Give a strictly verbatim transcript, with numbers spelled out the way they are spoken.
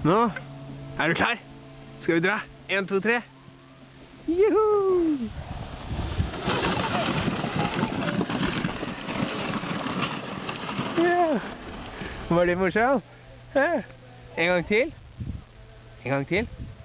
Nå er du klar? Skal vi dra? En, to, tre. Juhu! Ja. Var det morsomt? Hæ? En gang til. En gang til.